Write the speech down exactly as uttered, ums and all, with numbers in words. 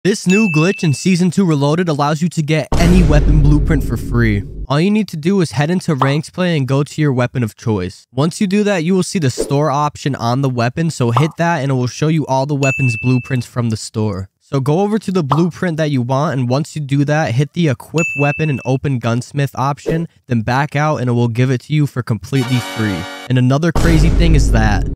This new glitch in Season two Reloaded allows you to get any weapon blueprint for free. All you need to do is head into Ranks Play and go to your weapon of choice. Once you do that, you will see the store option on the weapon, so hit that and it will show you all the weapons blueprints from the store. So go over to the blueprint that you want, and once you do that, hit the equip weapon and open gunsmith option, then back out and it will give it to you for completely free. And another crazy thing is that